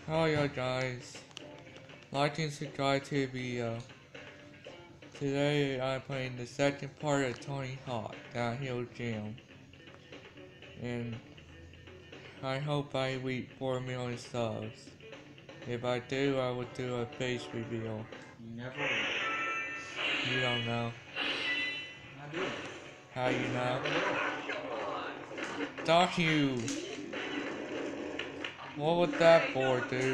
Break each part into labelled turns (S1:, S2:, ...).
S1: Oh yeah guys, like and subscribe to the video. Today I'm playing the second part of Tony Hawk Downhill Jam. And I hope I reach 4 million subs. If I do, I will do a face reveal.
S2: You never will.
S1: You don't know.
S2: I do.
S1: How you know?
S2: Never will.
S1: Talk you! What was that for, dude?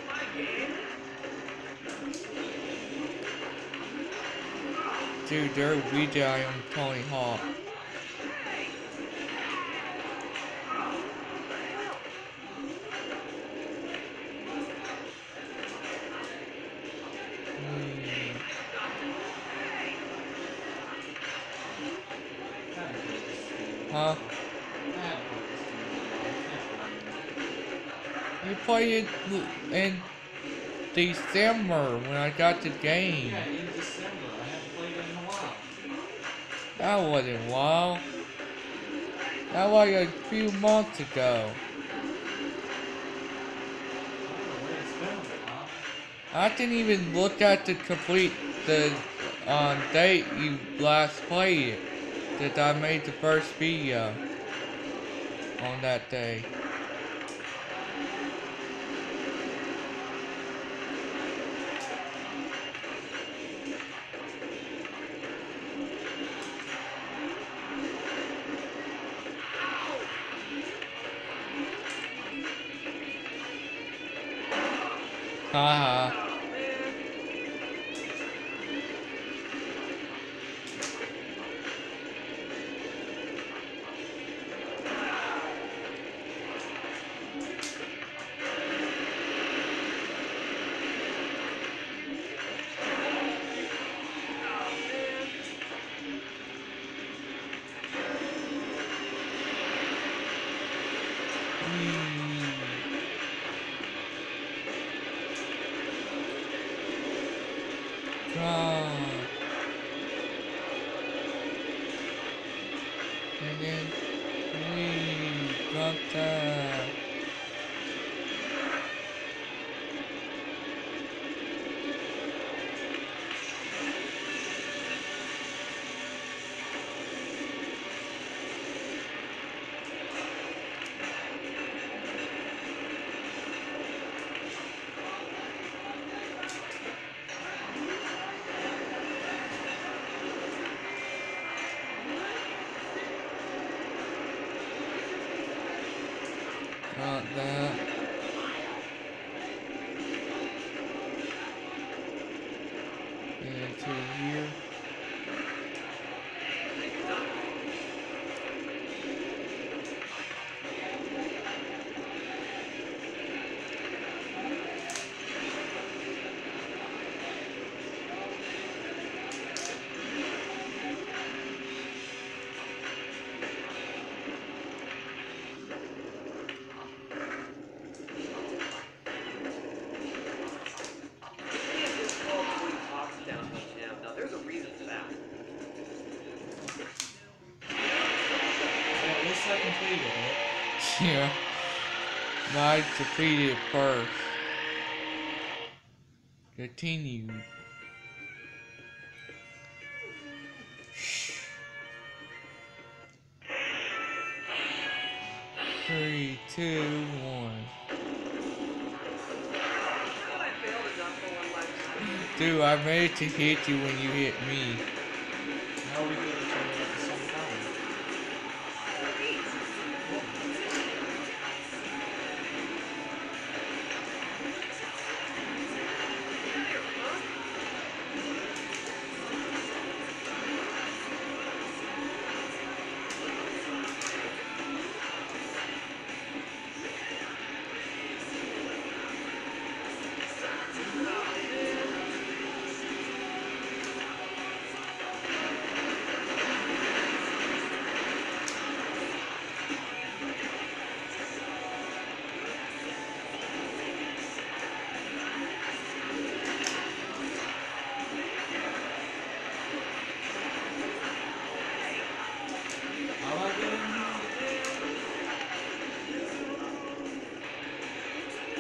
S1: Dude, they're VJ on Tony Hawk. Huh? You played it in December when I got the game.
S2: Yeah, in December. I haven't played it in a while.
S1: That wasn't a while. That was like a few months ago.
S2: It's been a while.
S1: I didn't even look at the date you last played it. That I made the first video on that day. Haha. And then we got that. Got that. And to here.
S2: At least I completed it.
S1: Yeah. I defeated first. Continue. Three, two, one. Dude, I made it to hit you when you hit me.
S2: Now we get each other at the same time.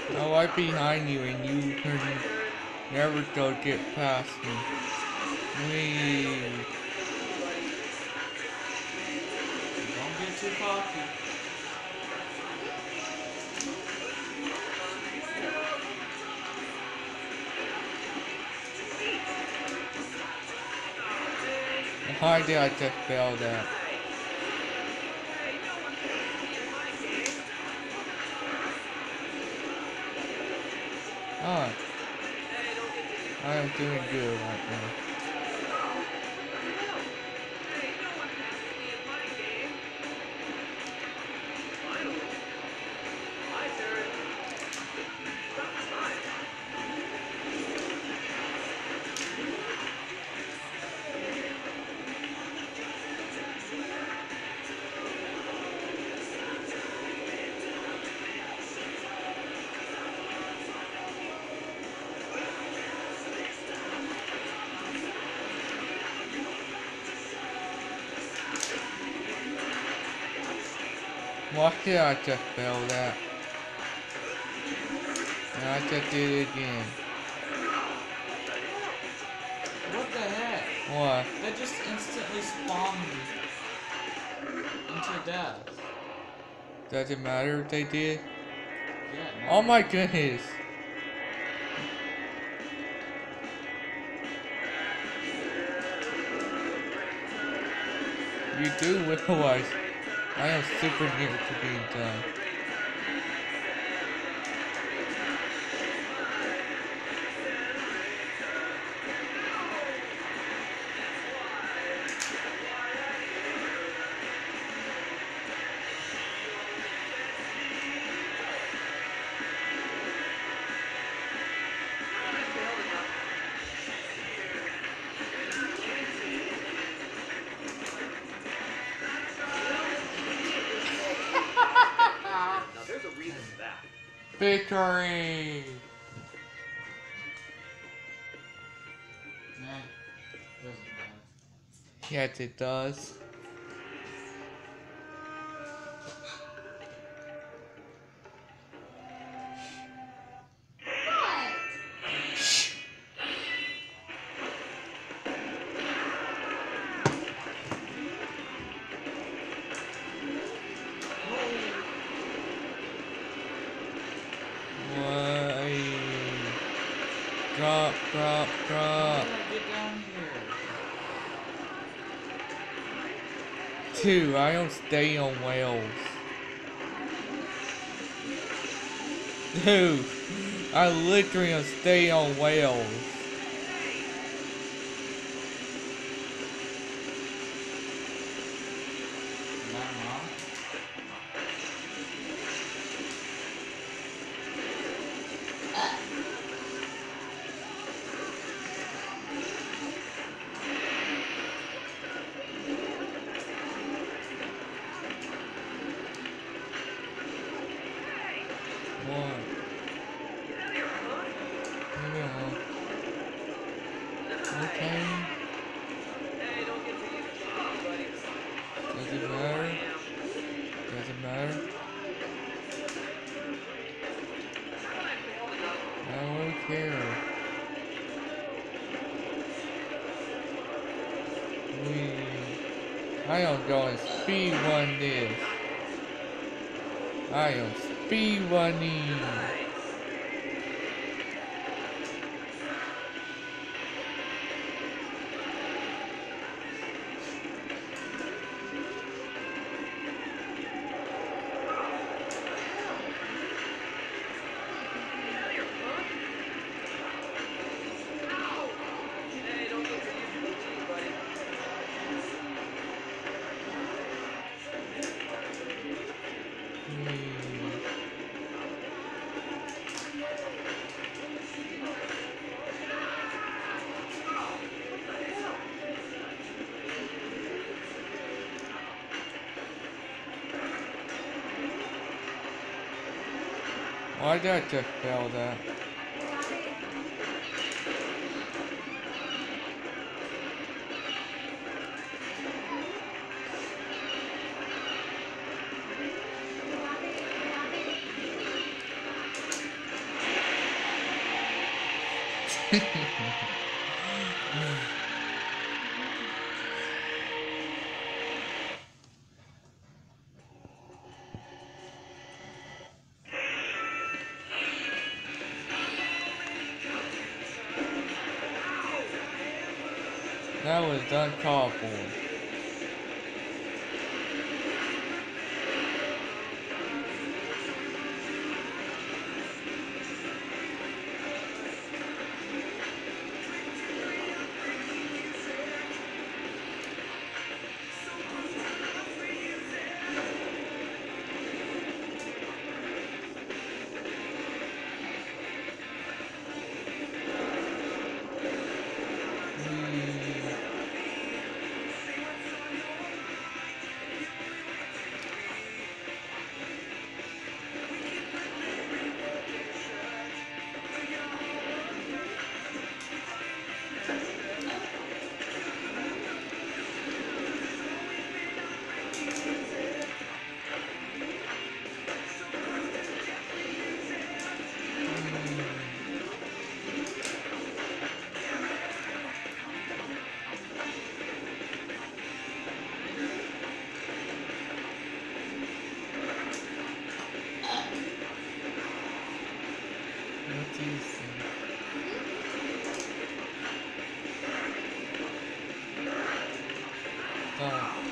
S1: I'm right behind you and you can never go get past me. Wee.
S2: Don't get too cocky.
S1: Why did I just fail that? Ah, I am doing good right now. Why did I just fail that? And I just did it again.
S2: What the heck?
S1: What?
S2: That just instantly spawned into death.
S1: Does it matter if they did?
S2: Yeah,
S1: Oh
S2: no.
S1: my goodness! You do realize I am super near to being done.
S3: Now there's a reason for that.
S1: Victory!
S2: Nah, doesn't matter.
S1: Yes, it does. Why? Drop, drop,
S2: How
S1: drop.
S2: did I get down here?
S1: 2. I don't stay on Wales. 2. I literally don't stay on Wales.
S2: Am I wrong?
S1: What? Leave me alone. Okay. Does it matter? Does it matter? I don't really care. I am going speed run this. I am speed running. Why did I just fail that? That was uncalled for. What do you think? Don't.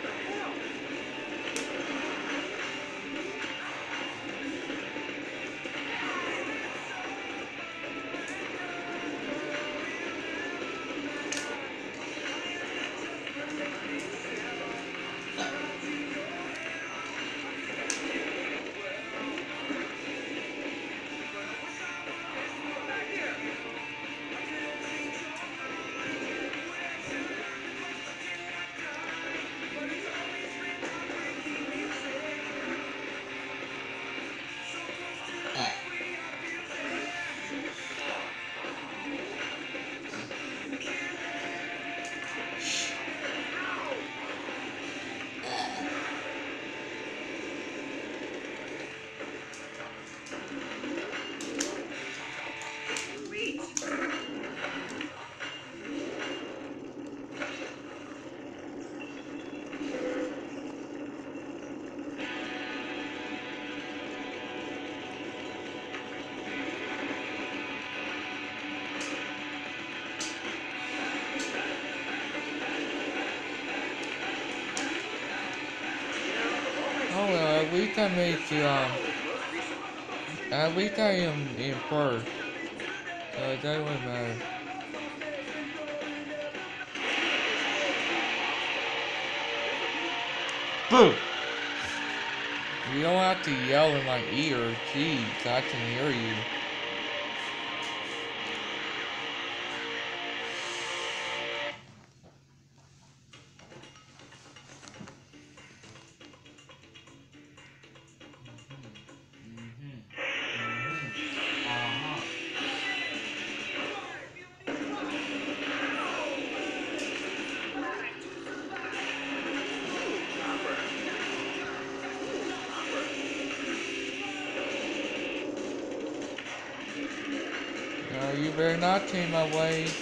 S1: Oh well, at least I made you, at least I am in first. So it doesn't matter. Boo! You don't have to yell in my ear. Jeez, I can hear you.
S2: Uh-huh.
S1: You better not change my ways.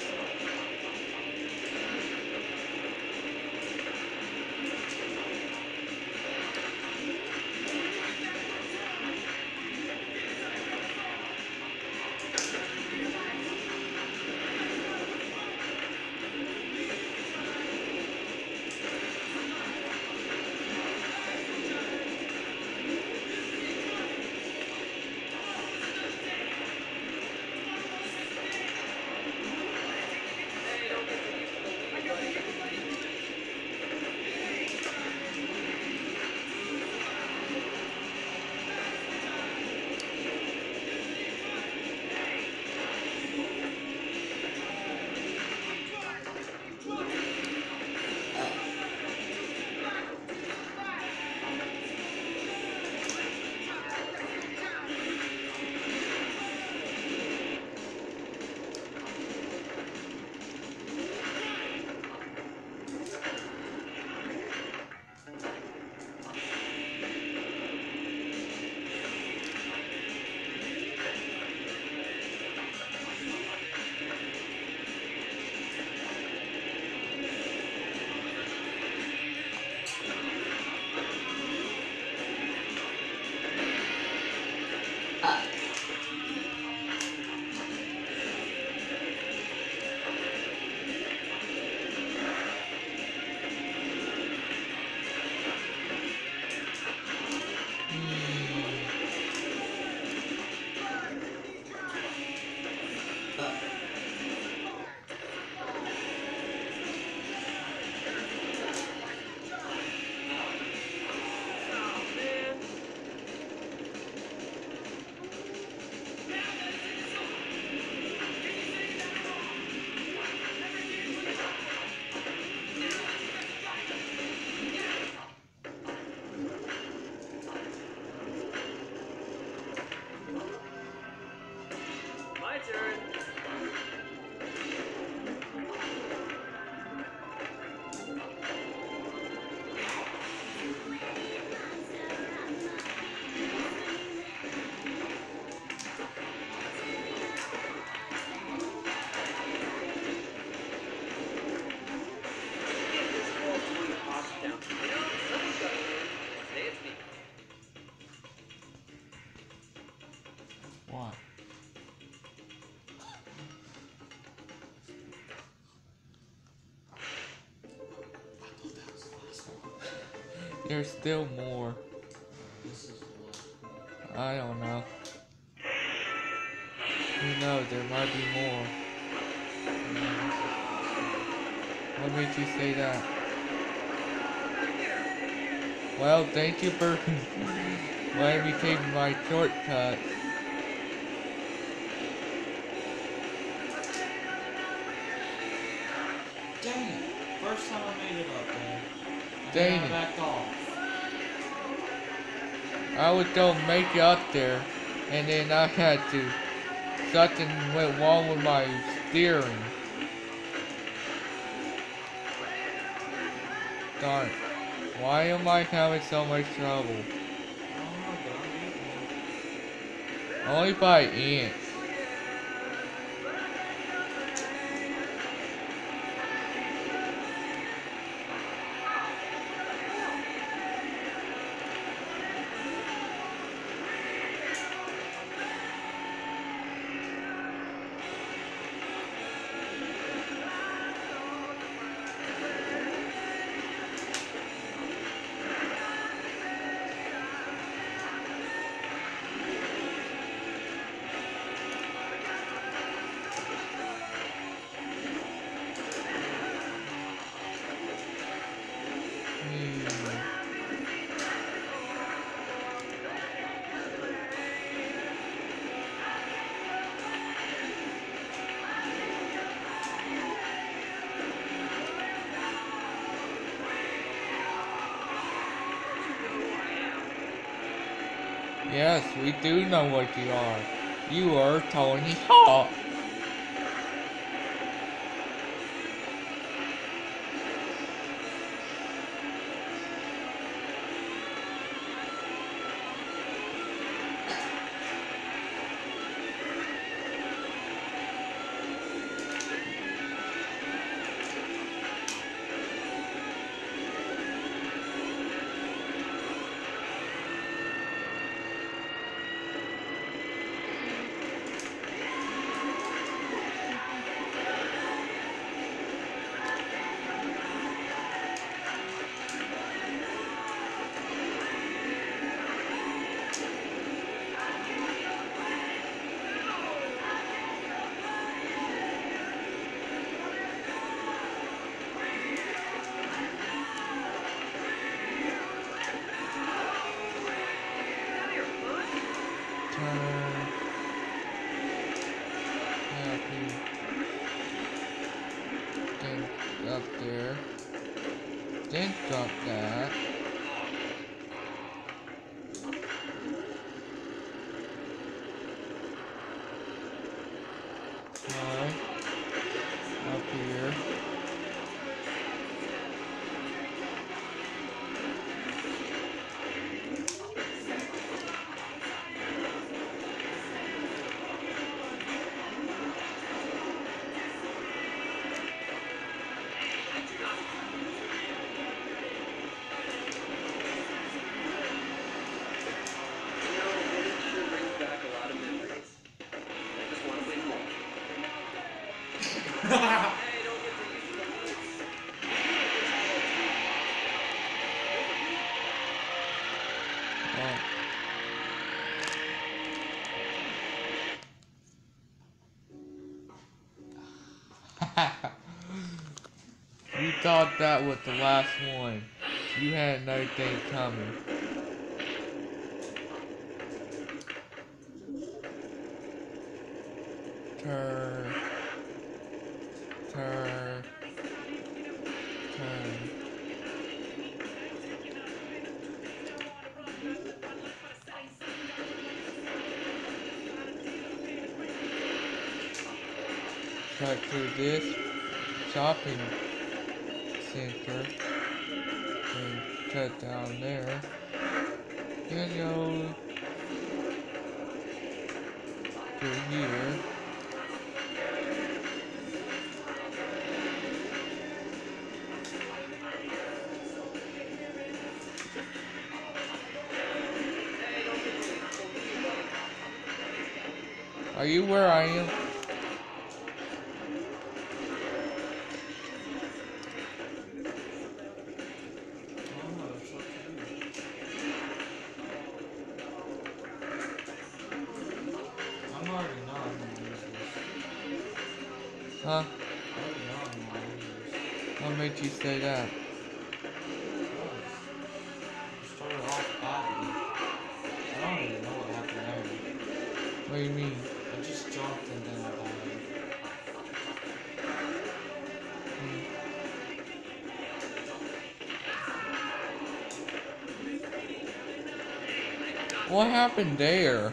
S3: My turn. Get this wall tweet off down. You know, someone's got to win. Today it's me.
S1: What? There's still more.
S2: This is the last one.
S1: I don't know. Who knows? There might be more. What made you say that? Well, thank you for letting me take my shortcut.
S2: Dang it! First time I made it up there.
S1: Dang
S2: I
S1: it.
S2: backed off.
S1: I was gonna make it up there, and then I had to. Something went wrong with my steering. Darn. Why am I having so much trouble?
S2: I don't know, but I'm getting there.
S1: Only by inch. Yes, we do know what you are. You are Tony Hawk. Up there. Then drop that. Alright. Up here.
S3: You know, it sure brings back a lot Hey, don't get too used to the whole.
S1: Oh. You thought that was the last one. You had another thing coming. Turn. Turn. Turn. Cut through this shopping center. And cut down there. And go through here.
S3: Hey, don't get too used to buddy.
S1: Are you where I am?
S2: Oh no, it's up to you. I'm already know I'm gonna lose this.
S1: Huh?
S2: I already know I'm gonna lose this.
S1: What made you say that?
S2: Because you started off badly. I don't even know what happened there.
S1: What do you mean?
S2: I just jumped and then I died.
S1: What happened there?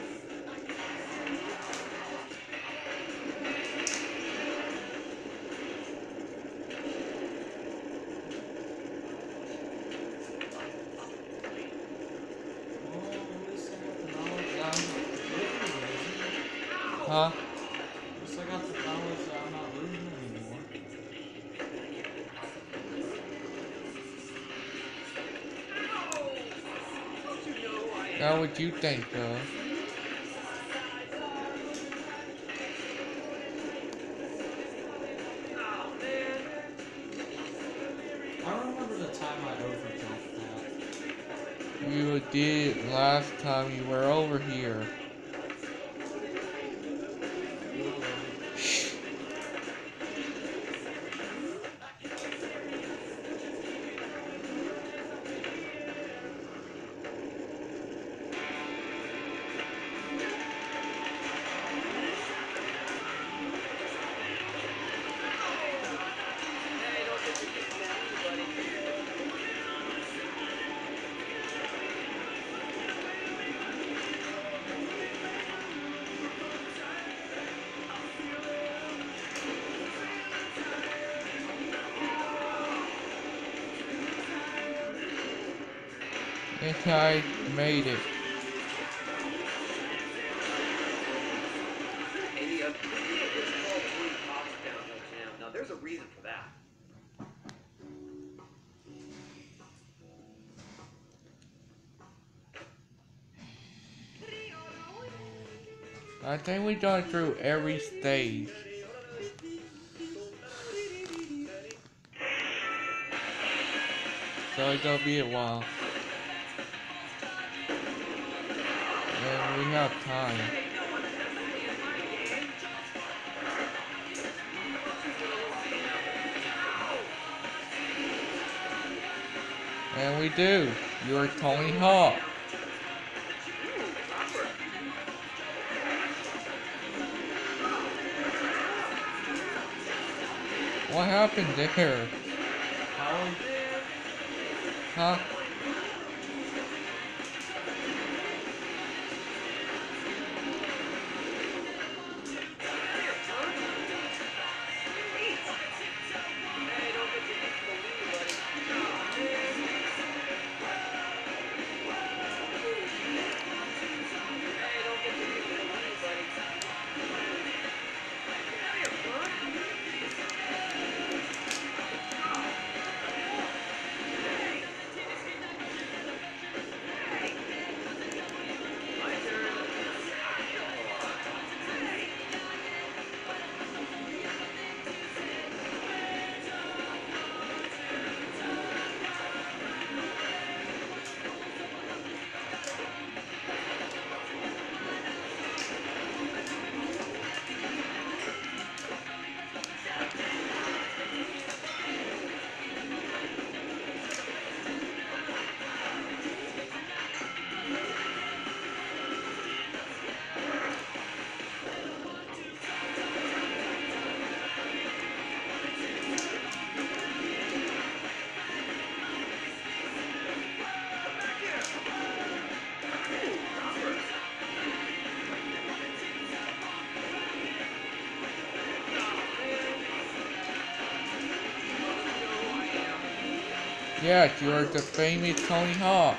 S2: Well, at least I got the knowledge that I'm not losing.
S1: Huh?
S2: At least I got the knowledge that I'm not losing anymore.
S3: Don't you know I am?
S1: Now what you think, though?
S3: Oh man.
S2: I remember the time I overjumped that.
S1: You did last time you were over here.
S3: Hey, don't get too used to buddy.
S1: And I made it.
S3: Hey, the it's called Three Cops Downhill Jam. Now, there's a reason for that.
S1: I think we done through every stage. So it's gonna be a while. And we have time. And we do. You're Tony Hawk. What happened there?
S2: How?
S1: Huh?
S3: Hey, don't get too used to buddy. Hey, don't get too used to buddy. Come here, bud.
S1: Yes, you're the famous Tony Hawk.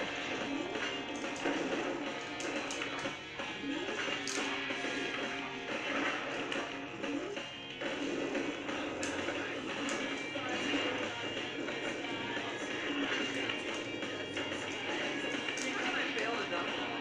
S3: I failed a dumb ball.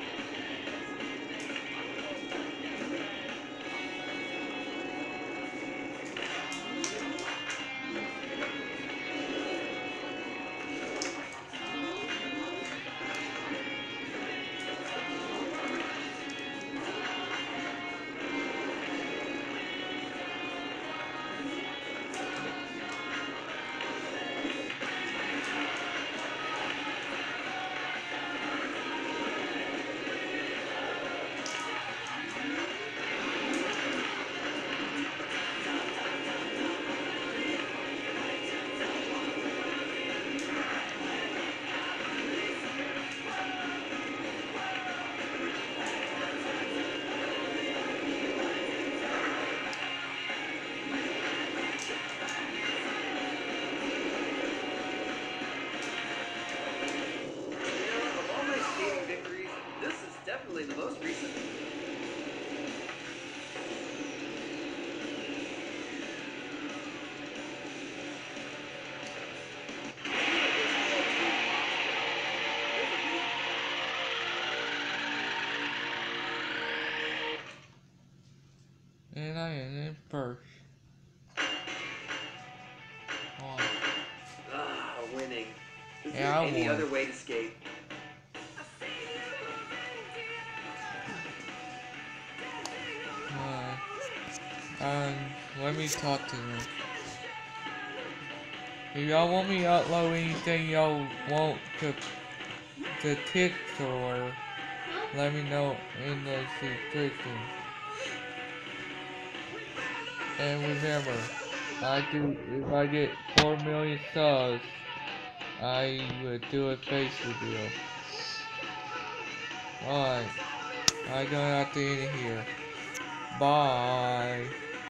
S3: Of all my skating victories, this is definitely the most recent.
S1: And I am in first. Oh,
S3: Ah, winning. Is
S1: Yeah,
S3: there
S1: I
S3: any
S1: won.
S3: other way to skate?
S1: let me talk to them. If y'all want me to upload anything y'all want to the TikTok, let me know in the description. And remember, if I get 4 million subs, I will do a face reveal. Alright, I don't have to end it here. Bye.